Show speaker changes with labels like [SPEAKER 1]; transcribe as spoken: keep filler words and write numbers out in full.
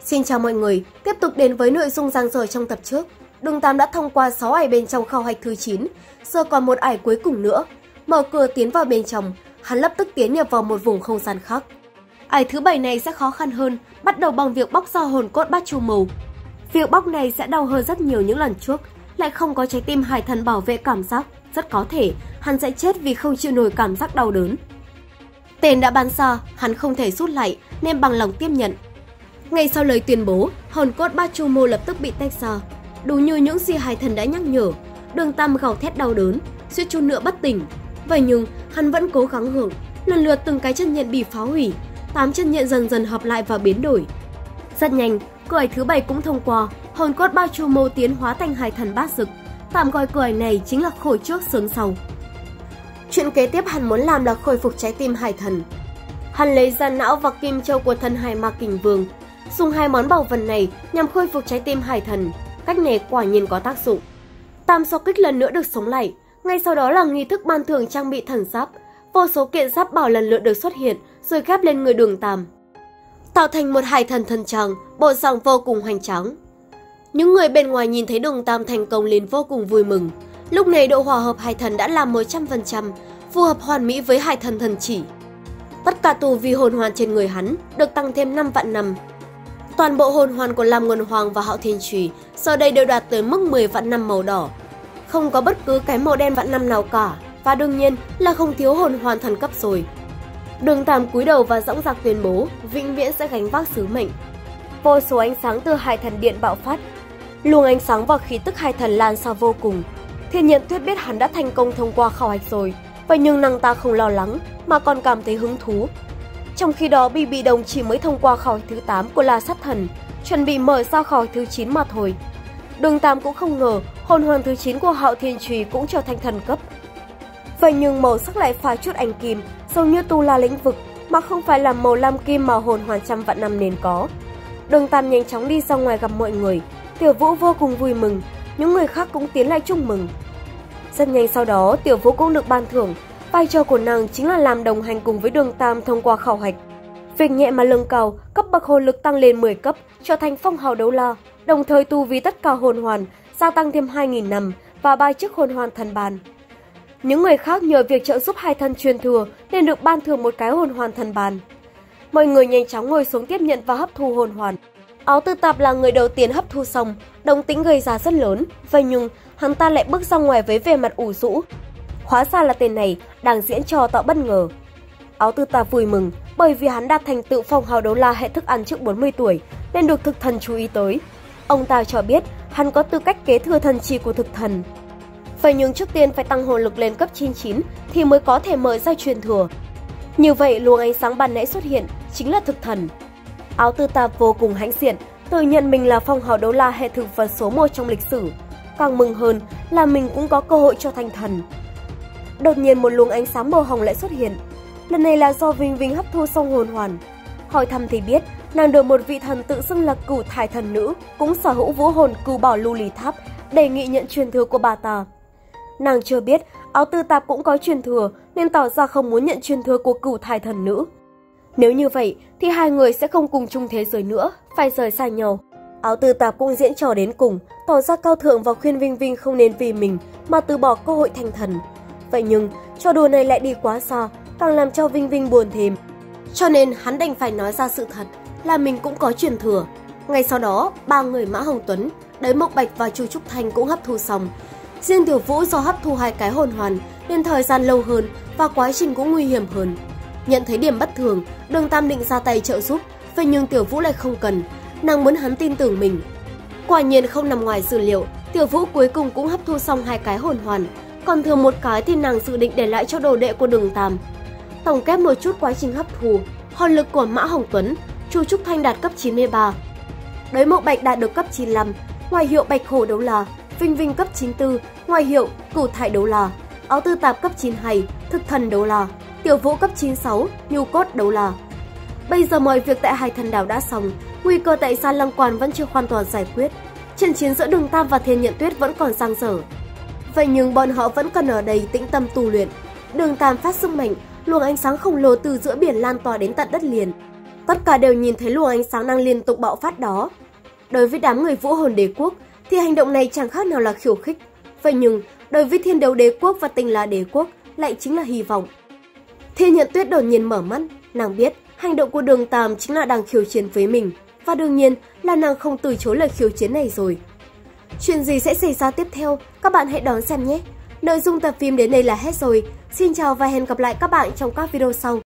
[SPEAKER 1] Xin chào mọi người, tiếp tục đến với nội dung dang dở trong tập trước. Đường Tam đã thông qua sáu ải bên trong khảo hạch thứ chín, giờ còn một ải cuối cùng nữa. Mở cửa tiến vào bên trong, hắn lập tức tiến nhập vào một vùng không gian khác. Ải thứ bảy này sẽ khó khăn hơn, bắt đầu bằng việc bóc ra hồn cốt bát chu màu. Việc bóc này sẽ đau hơn rất nhiều những lần trước, lại không có trái tim hải thần bảo vệ cảm giác, rất có thể hắn sẽ chết vì không chịu nổi cảm giác đau đớn. Tên đã bắn ra, hắn không thể rút lại nên bằng lòng tiếp nhận. Ngay sau lời tuyên bố, hồn cốt bát chu mô lập tức bị tách ra. Đúng như những gì hải thần đã nhắc nhở, Đường Tam gào thét đau đớn, suýt chút nữa bất tỉnh. Vậy nhưng hắn vẫn cố gắng hưởng, lần lượt từng cái chân nhện bị phá hủy, tám chân nhện dần dần hợp lại và biến đổi. Rất nhanh, cửa ải thứ bảy cũng thông qua, hồn cốt bát chu mô tiến hóa thành hải thần bát dực. Tạm gọi cửa ải này chính là khổ trước sướng sau. Chuyện kế tiếp hắn muốn làm là khôi phục trái tim hải thần. Hắn lấy ra não và kim châu của thần hải ma kình vương, dùng hai món bảo vật này nhằm khôi phục trái tim hải thần. Cách này quả nhiên có tác dụng. Tam so kích lần nữa được sống lại, ngay sau đó là nghi thức ban thưởng trang bị thần giáp. Vô số kiện giáp bảo lần lượt được xuất hiện rồi ghép lên người Đường Tam, tạo thành một hải thần thần trang, bộ dạng vô cùng hoành tráng. Những người bên ngoài nhìn thấy Đường Tam thành công liền vô cùng vui mừng. Lúc này độ hòa hợp hải thần đã là một trăm phần trăm, phù hợp hoàn mỹ với hải thần thần chỉ. Tất cả tu vi hồn hoàn trên người hắn được tăng thêm năm vạn năm. Toàn bộ hồn hoàn của Lam Nguồn Hoàng và Hạo Thiên Chùy giờ đây đều đạt tới mức mười vạn năm màu đỏ. Không có bất cứ cái màu đen vạn năm nào cả, và đương nhiên là không thiếu hồn hoàn thần cấp rồi. Đường Tam cúi đầu và dõng dạc tuyên bố vĩnh viễn sẽ gánh vác sứ mệnh. Vô số ánh sáng từ hải thần điện bạo phát, luồng ánh sáng và khí tức hải thần lan xa vô cùng. Thiên Nhận Tuyết biết hắn đã thành công thông qua khảo hạch rồi, vậy nhưng nàng ta không lo lắng mà còn cảm thấy hứng thú. Trong khi đó Bì Bì Đồng chỉ mới thông qua khảo hạch thứ tám của La Sát Thần, chuẩn bị mở ra khảo hạch thứ chín mà thôi. Đường Tam cũng không ngờ hồn hoàn thứ chín của Hạo Thiên Chùy cũng trở thành thần cấp. Vậy nhưng màu sắc lại pha chút ánh kim, giống như tu la lĩnh vực, mà không phải là màu lam kim mà hồn hoàn trăm vạn năm nên có. Đường Tam nhanh chóng đi ra ngoài gặp mọi người, Tiểu Vũ vô cùng vui mừng, những người khác cũng tiến lại chúc mừng. Rất nhanh sau đó, Tiểu Vũ cũng được ban thưởng. Vai trò của nàng chính là làm đồng hành cùng với Đường Tam thông qua khảo hạch. Việc nhẹ mà lương cao, cấp bậc hồn lực tăng lên mười cấp, trở thành phong hào đấu la, đồng thời tu vi tất cả hồn hoàn gia tăng thêm hai nghìn năm và ba chiếc hồn hoàn thần bàn. Những người khác nhờ việc trợ giúp hai thân truyền thừa nên được ban thưởng một cái hồn hoàn thần bàn. Mọi người nhanh chóng ngồi xuống tiếp nhận và hấp thu hồn hoàn. Áo Tư Tạp là người đầu tiên hấp thu xong, động tĩnh gây ra rất lớn, vậy nhưng hắn ta lại bước ra ngoài với vẻ mặt ủ rũ. Hóa ra là tên này đang diễn trò tạo bất ngờ. Áo Tư Tạp vui mừng bởi vì hắn đạt thành tựu phong hào đấu la hệ thức ăn trước bốn mươi tuổi nên được thực thần chú ý tới. Ông ta cho biết hắn có tư cách kế thừa thần chỉ của thực thần. Vậy nhưng trước tiên phải tăng hồn lực lên cấp chín mươi chín thì mới có thể mở ra truyền thừa. Như vậy luồng ánh sáng ban nãy xuất hiện chính là thực thần. Áo Tư Tạp vô cùng hãnh diện, tự nhận mình là phong hào đấu la hệ thực vật số một trong lịch sử. Càng mừng hơn là mình cũng có cơ hội cho thành thần. Đột nhiên một luồng ánh sáng màu hồng lại xuất hiện. Lần này là do Vinh Vinh hấp thu xong hồn hoàn. Hỏi thăm thì biết nàng được một vị thần tự xưng là Cửu Thải thần nữ, cũng sở hữu vũ hồn Cửu Bảo Lưu Ly Tháp, đề nghị nhận truyền thừa của bà ta. Nàng chưa biết Áo Tư Tạp cũng có truyền thừa nên tỏ ra không muốn nhận truyền thừa của Cửu Thải thần nữ. Nếu như vậy thì hai người sẽ không cùng chung thế giới nữa, phải rời xa nhau. Áo Tư Tạp cũng diễn trò đến cùng, tỏ ra cao thượng và khuyên Vinh Vinh không nên vì mình mà từ bỏ cơ hội thành thần. Vậy nhưng trò đùa này lại đi quá xa, càng làm cho Vinh Vinh buồn thêm. Cho nên hắn đành phải nói ra sự thật là mình cũng có truyền thừa. Ngay sau đó, ba người Mã Hồng Tuấn, Đới Mộc Bạch và Chu Trúc Thanh cũng hấp thu xong. Riêng Tiểu Vũ do hấp thu hai cái hồn hoàn nên thời gian lâu hơn và quá trình cũng nguy hiểm hơn. Nhận thấy điểm bất thường, Đường Tam định ra tay trợ giúp, vậy nhưng Tiểu Vũ lại không cần, nàng muốn hắn tin tưởng mình. Quả nhiên không nằm ngoài dự liệu, Tiểu Vũ cuối cùng cũng hấp thu xong hai cái hồn hoàn, còn thừa một cái thì nàng dự định để lại cho đồ đệ của Đường Tam. Tổng kết một chút quá trình hấp thu, hồn lực của Mã Hồng Tuấn, Chu Trúc Thanh đạt cấp chín mươi ba, Đới Mộc Bạch đạt được cấp chín mươi lăm, ngoại hiệu Bạch Hổ đấu la, Vinh Vinh cấp chín mươi tư, ngoại hiệu Cửu Thải đấu la, Áo Tư Tạp cấp chín mươi hai, Thực thần đấu la, Tiểu Vũ cấp chín mươi sáu, Nhu Cốt đấu la. Bây giờ mọi việc tại Hải Thần Đảo đã xong, nguy cơ tại Sa Lăng Quan vẫn chưa hoàn toàn giải quyết. Trận chiến giữa Đường Tam và Thiên Nhận Tuyết vẫn còn dang dở. Vậy nhưng bọn họ vẫn cần ở đây tĩnh tâm tu luyện. Đường Tam phát sức mạnh, luồng ánh sáng khổng lồ từ giữa biển lan tỏa đến tận đất liền. Tất cả đều nhìn thấy luồng ánh sáng đang liên tục bạo phát đó. Đối với đám người vũ hồn đế quốc thì hành động này chẳng khác nào là khiêu khích. Vậy nhưng đối với thiên đấu đế quốc và tinh la đế quốc lại chính là hy vọng. Thiên Nhận Tuyết đột nhiên mở mắt, nàng biết hành động của Đường Tam chính là đang khiêu chiến với mình. Và đương nhiên là nàng không từ chối lời khiêu chiến này rồi. Chuyện gì sẽ xảy ra tiếp theo, các bạn hãy đón xem nhé! Nội dung tập phim đến đây là hết rồi. Xin chào và hẹn gặp lại các bạn trong các video sau.